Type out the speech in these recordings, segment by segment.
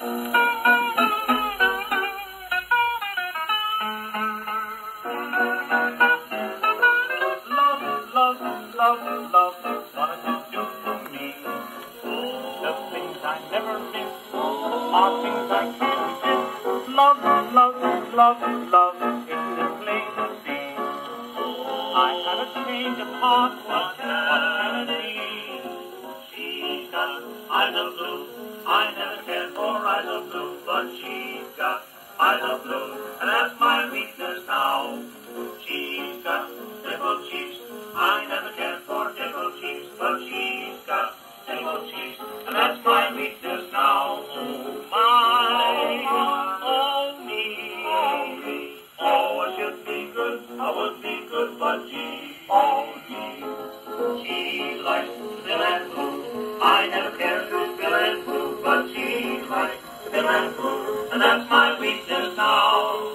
Love, what does it do for me? The things I never miss are things I can't resist. Love, isn't it plain to see? I had a change of heart, what can it be? She's got eyes of blue, I never cared for eyes of blue, but she's got eyes of blue, and that's my weakness now. She's got dimpled cheeks, I never cared for dimpled cheeks, but she's got dimpled cheeks, and that's my weakness now. Oh my, oh me, oh I should be good, I would be good, but she likes Bill and Boo. I never cared for Bill and Boo, but she likes Bill and Boo, and that's my weakness now.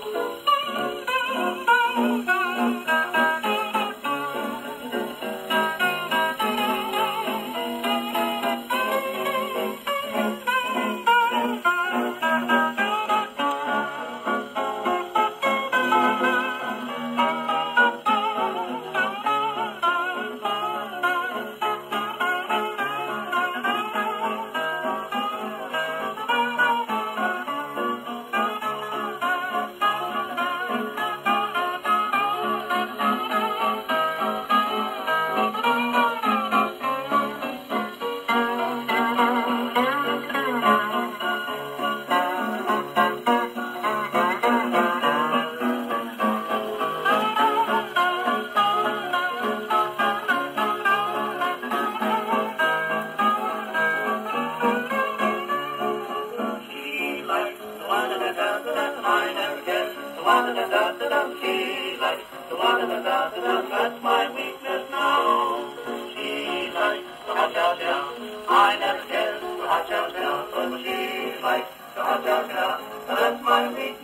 That's my weakness now. She likes the ha-cha-cha. I never cared for ha-cha-cha, but she likes the ha-cha-cha. That's my weakness.